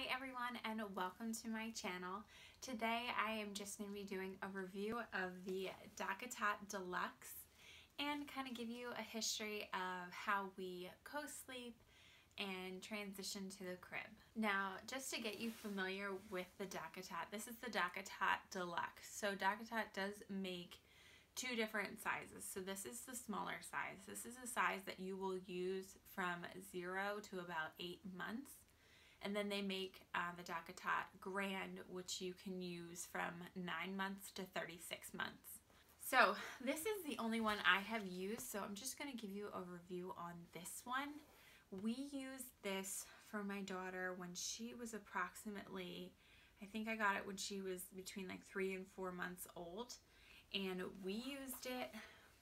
Hi everyone and welcome to my channel. Today I am just going to be doing a review of the DockATot Deluxe and kind of give you a history of how we co-sleep and transition to the crib. Now, just to get you familiar with the DockATot, this is the DockATot Deluxe. So DockATot does make two different sizes. So this is the smaller size. This is a size that you will use from 0 to about 8 months. And then they make the DockATot Grand, which you can use from 9 months to 36 months. So this is the only one I have used, so I'm just going to give you a review on this one. We used this for my daughter when she was approximately, I think I got it when she was between like 3 and 4 months old. And we used it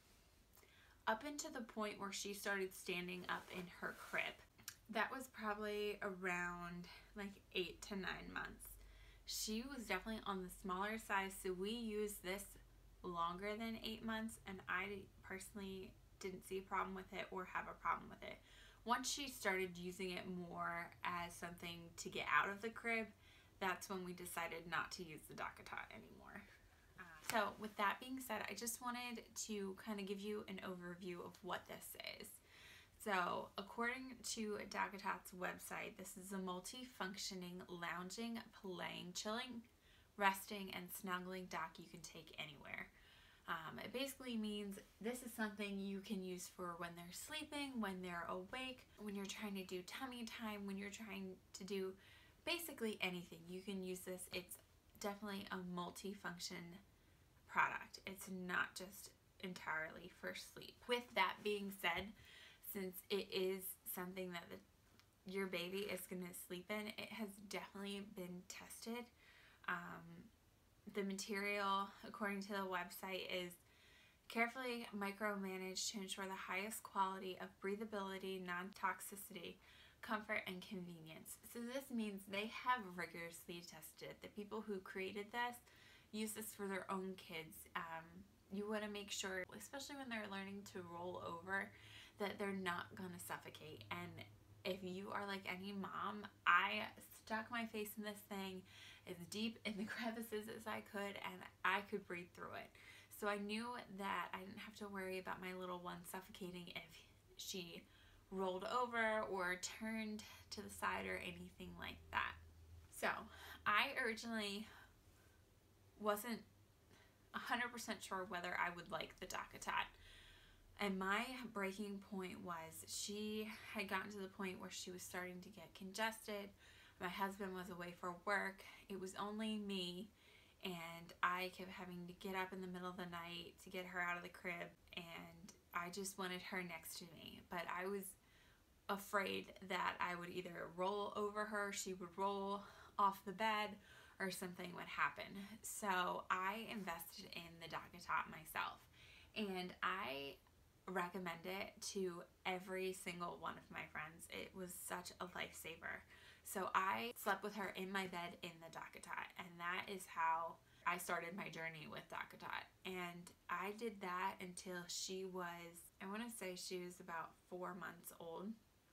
up into the point where she started standing up in her crib. That was probably around like 8 to 9 months. She was definitely on the smaller size, so we used this longer than 8 months, and I personally didn't see a problem with it or have a problem with it. Once she started using it more as something to get out of the crib, that's when we decided not to use the DockATot anymore. So with that being said, I just wanted to kind of give you an overview of what this is. So, according to DockATot's website, this is a multi-functioning, lounging, playing, chilling, resting, and snuggling dock you can take anywhere. It basically means this is something you can use for when they're sleeping, when they're awake, when you're trying to do tummy time, when you're trying to do basically anything. You can use this. It's definitely a multi-function product. It's not just entirely for sleep. With that being said, since it is something that your baby is going to sleep in, it has definitely been tested. The material, according to the website, is carefully micromanaged to ensure the highest quality of breathability, non-toxicity, comfort, and convenience. So this means they have rigorously tested. The people who created this use this for their own kids. You want to make sure, especially when they're learning to roll over, that they're not going to suffocate. And if you are like any mom, I stuck my face in this thing as deep in the crevices as I could, and I could breathe through it. So I knew that I didn't have to worry about my little one suffocating if she rolled over or turned to the side or anything like that. So I originally wasn't 100% sure whether I would like the DockATot. And my breaking point was she had gotten to the point where she was starting to get congested. My husband was away for work. It was only me, and I kept having to get up in the middle of the night to get her out of the crib, and I just wanted her next to me. But I was afraid that I would either roll over her, she would roll off the bed, or something would happen. So I invested in the DockATot myself, and I recommend it to every single one of my friends. It was such a lifesaver. So I slept with her in my bed in the DockATot, and that is how I started my journey with DockATot. And I did that until she was, I want to say she was about 4 months old.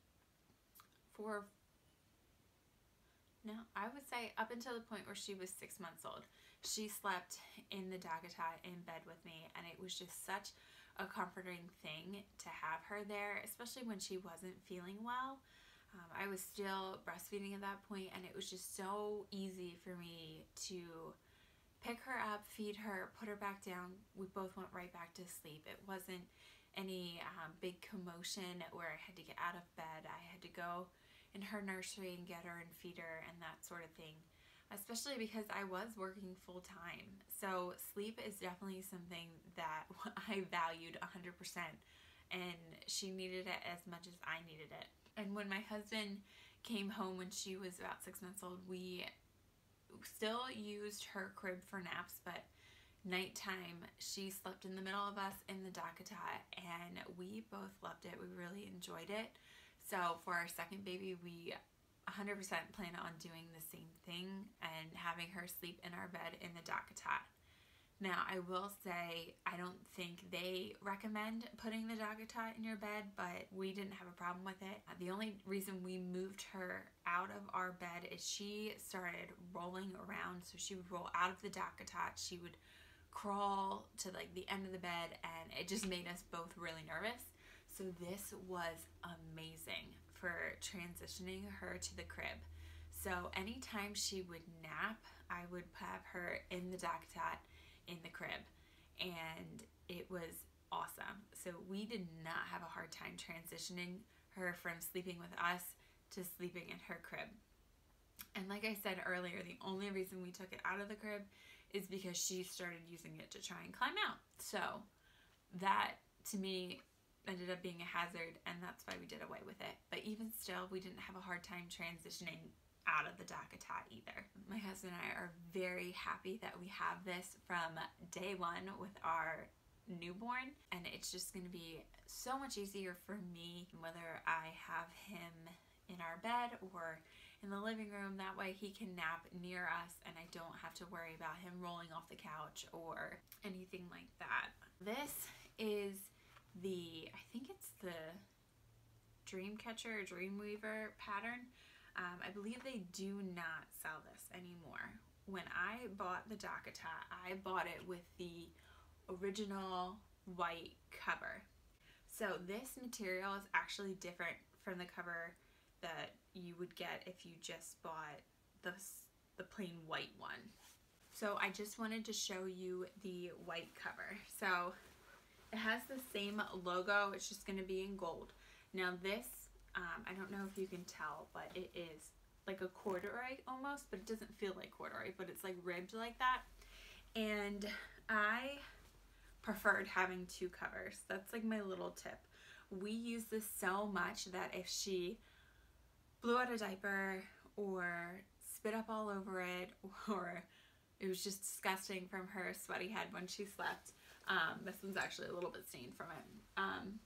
I would say up until the point where she was 6 months old. She slept in the DockATot in bed with me, and it was just such a comforting thing to have her there, especially when she wasn't feeling well. I was still breastfeeding at that point, and it was just so easy for me to pick her up, feed her, put her back down. We both went right back to sleep. It wasn't any big commotion where I had to get out of bed. I had to go in her nursery and get her and feed her and that sort of thing, especially because I was working full time. So sleep is definitely something that I valued 100%, and she needed it as much as I needed it. And when my husband came home when she was about 6 months old, we still used her crib for naps, but nighttime she slept in the middle of us in the DockATot, and we both loved it. We really enjoyed it. So for our second baby, we 100% plan on doing the same thing and having her sleep in our bed in the DockATot. Now, I will say, I don't think they recommend putting the DockATot in your bed, but we didn't have a problem with it. The only reason we moved her out of our bed is she started rolling around. So she would roll out of the DockATot, she would crawl to like the end of the bed, and it just made us both really nervous. So this was amazing for transitioning her to the crib. So anytime she would nap, I would have her in the DockATot in the crib, and it was awesome. So we did not have a hard time transitioning her from sleeping with us to sleeping in her crib. And like I said earlier, the only reason we took it out of the crib is because she started using it to try and climb out. So that, to me, ended up being a hazard, and that's why we did away with it. But even still, we didn't have a hard time transitioning out of the DockATot either. My husband and I are very happy that we have this from day one with our newborn, and it's just going to be so much easier for me whether I have him in our bed or in the living room. That way he can nap near us and I don't have to worry about him rolling off the couch or anything like that. This is the, I think it's the Dreamcatcher or Dreamweaver pattern. I believe they do not sell this anymore. When I bought the DockATot, I bought it with the original white cover. So this material is actually different from the cover that you would get if you just bought the plain white one. So I just wanted to show you the white cover. So it has the same logo, it's just going to be in gold. Now this, I don't know if you can tell, but it is like a corduroy almost, but it doesn't feel like corduroy, but it's like ribbed like that. And I preferred having two covers. That's like my little tip. We use this so much that if she blew out a diaper or spit up all over it, or it was just disgusting from her sweaty head when she slept, this one's actually a little bit stained from it.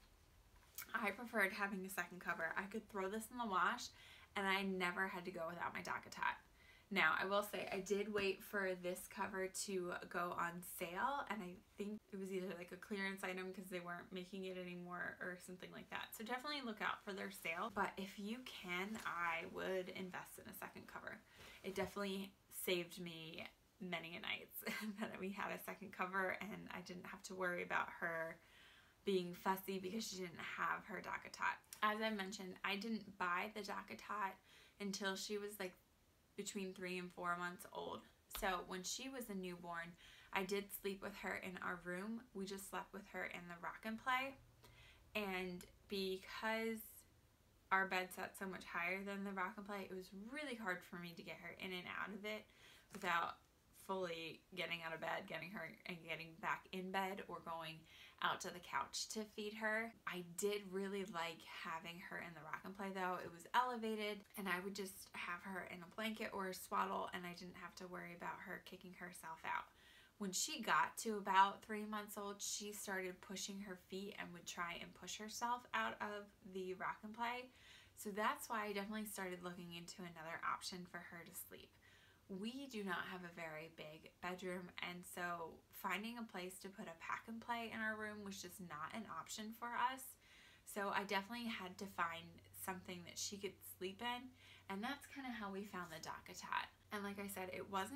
I preferred having a second cover. I could throw this in the wash and I never had to go without my DockATot. Now, I will say I did wait for this cover to go on sale, and I think it was either like a clearance item because they weren't making it anymore or something like that. So definitely look out for their sale. But if you can, I would invest in a second cover. It definitely saved me many a nights that we had a second cover and I didn't have to worry about her being fussy because she didn't have her DockATot. As I mentioned, I didn't buy the DockATot until she was like between 3 and 4 months old. So when she was a newborn, I did sleep with her in our room. We just slept with her in the rock and play. And because our bed sat so much higher than the rock and play, it was really hard for me to get her in and out of it without fully getting out of bed, getting her and getting back in bed, or going out to the couch to feed her. I did really like having her in the rock and play though. It was elevated and I would just have her in a blanket or a swaddle and I didn't have to worry about her kicking herself out. When she got to about 3 months old, she started pushing her feet and would try and push herself out of the rock and play. So that's why I definitely started looking into another option for her to sleep. We do not have a very big bedroom, and so finding a place to put a pack and play in our room was just not an option for us. So I definitely had to find something that she could sleep in, and that's kind of how we found the DockATot. And like I said, it was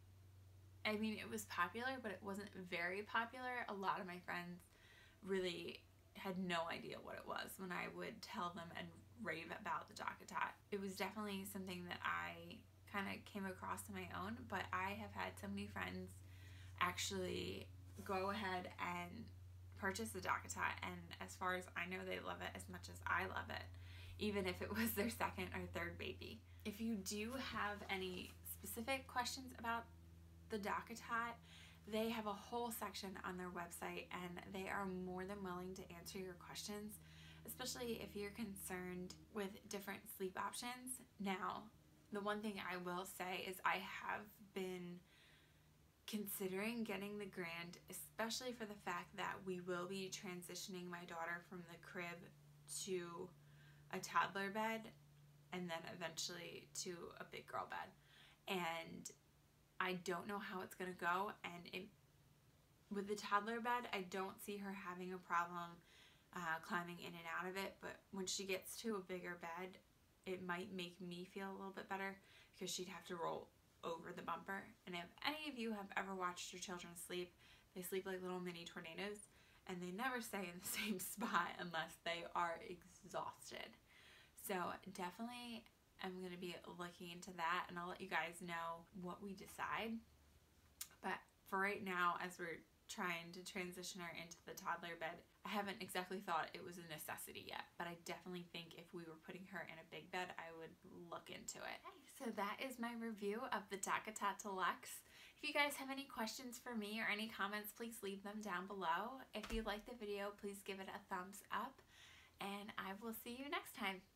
popular, but it wasn't very popular. A lot of my friends really had no idea what it was when I would tell them and rave about the DockATot. It was definitely something that I kind of came across on my own, but I have had so many friends actually go ahead and purchase the DockATot, and as far as I know, they love it as much as I love it, even if it was their second or third baby. If you do have any specific questions about the DockATot, they have a whole section on their website and they are more than willing to answer your questions, especially if you're concerned with different sleep options. Now, the one thing I will say is I have been considering getting the Grand, especially for the fact that we will be transitioning my daughter from the crib to a toddler bed and then eventually to a big girl bed. And I don't know how it's going to go, and with the toddler bed, I don't see her having a problem climbing in and out of it, but when she gets to a bigger bed, it might make me feel a little bit better because she'd have to roll over the bumper. And if any of you have ever watched your children sleep, they sleep like little mini tornadoes, and they never stay in the same spot unless they are exhausted. So definitely I'm going to be looking into that, and I'll let you guys know what we decide. But for right now, as we're trying to transition her into the toddler bed, I haven't exactly thought it was a necessity yet, but I definitely think if we were putting her in a big bed, I would look into it. Okay, so that is my review of the DockATot Deluxe. If you guys have any questions for me or any comments, please leave them down below. If you liked the video, please give it a thumbs up, and I will see you next time.